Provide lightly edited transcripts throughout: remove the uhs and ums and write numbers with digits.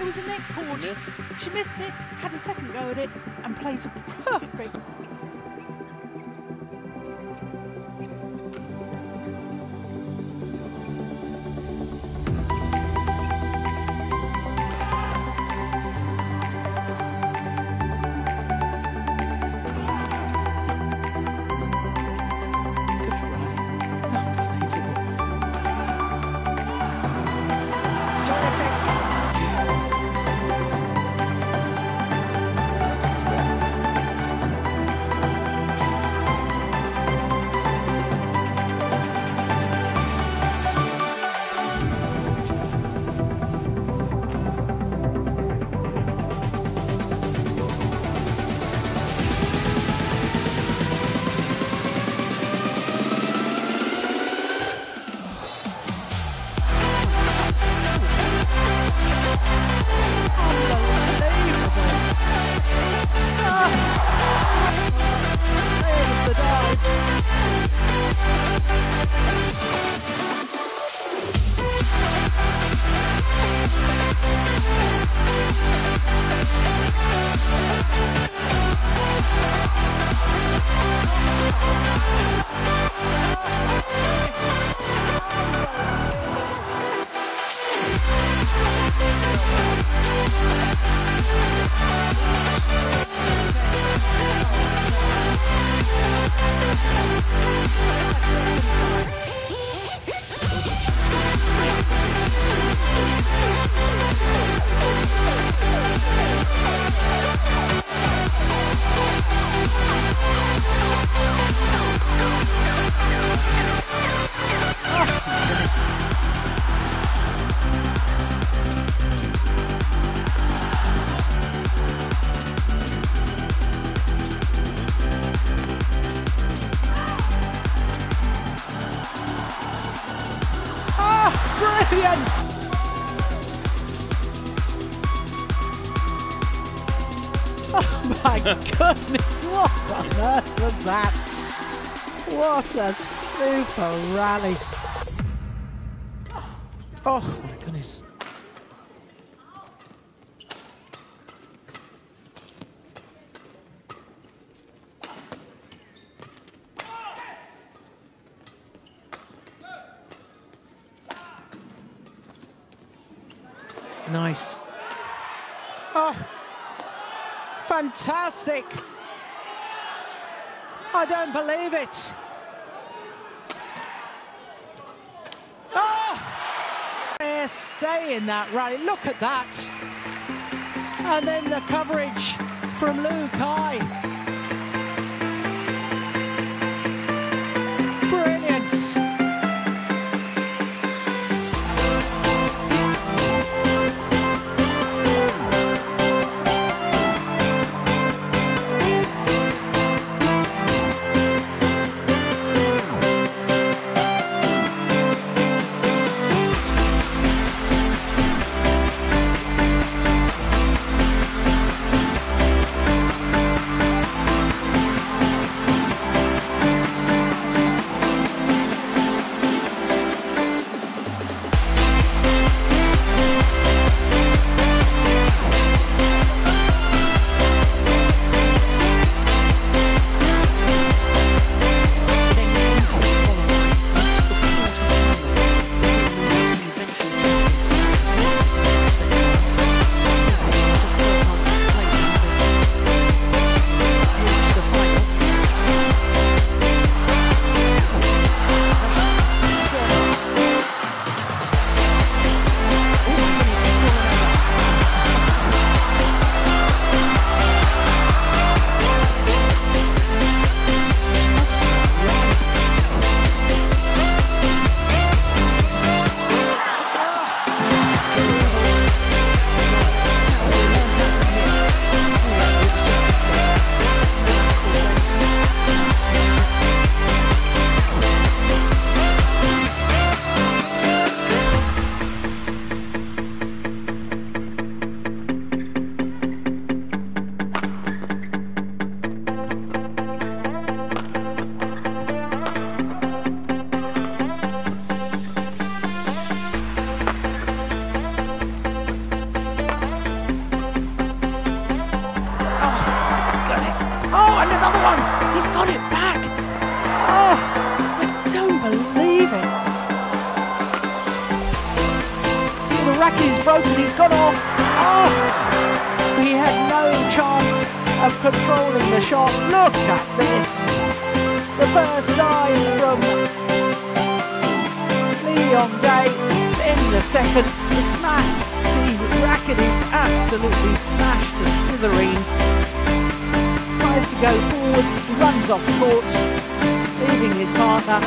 was a neck cord. She missed it, had a second go at it, and played a perfect. Brilliant! Oh my goodness, what on earth was that? What a super rally. Oh my goodness. Nice. Oh, fantastic. I don't believe it. Oh, stay in that rally. Look at that. And then the coverage from Lu Kai. Brilliant. broken, he's gone off. Oh! He had no chance of controlling the shot. Look at this. The first dive from Lee Chong Wei. In the second, the smash. The racket is absolutely smashed to smithereens. Tries to go forward, runs off court, leaving his partner.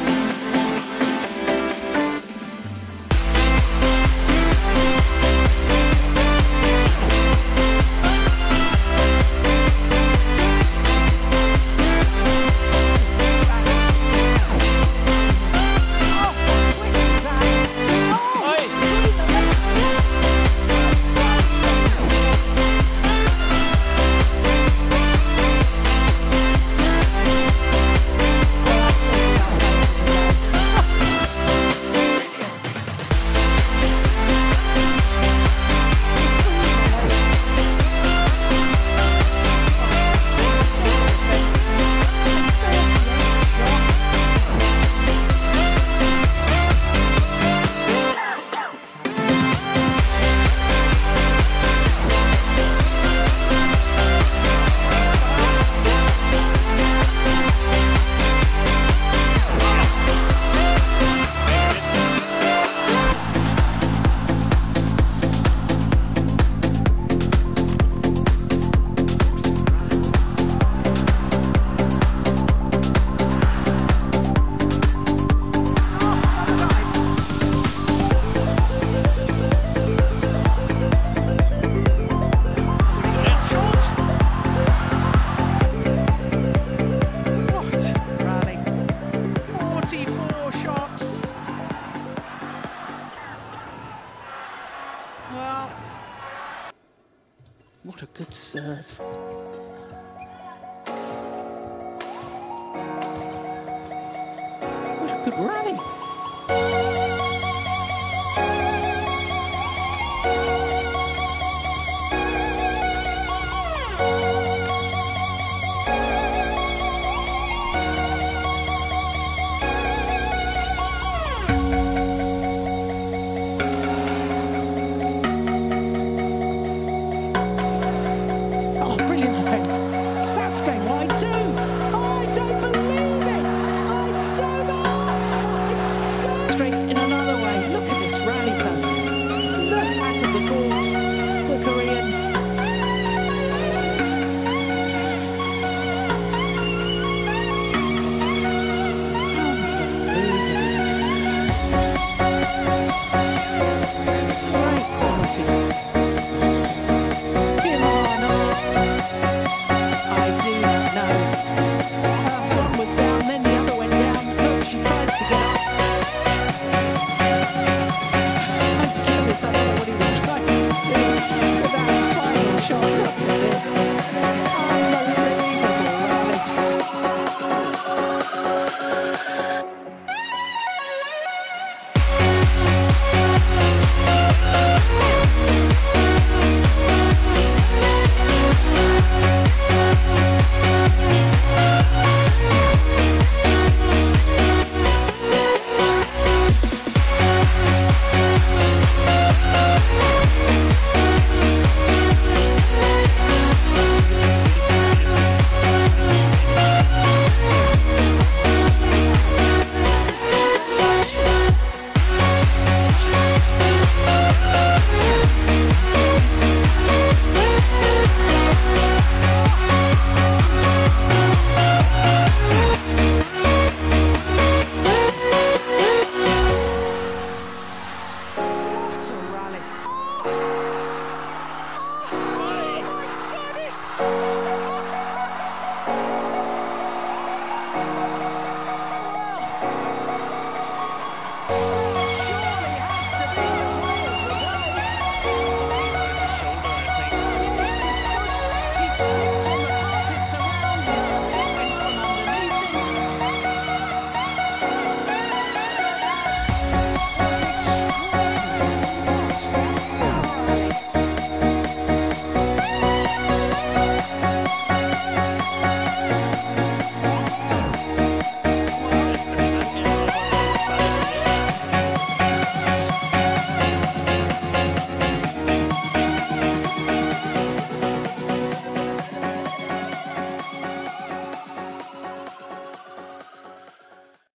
Well, what a good serve. What a good rally. Defense. That's going wide too. Oh, I don't believe it. I don't know. Straight in another way. Look at this rally though. Look back at the ball.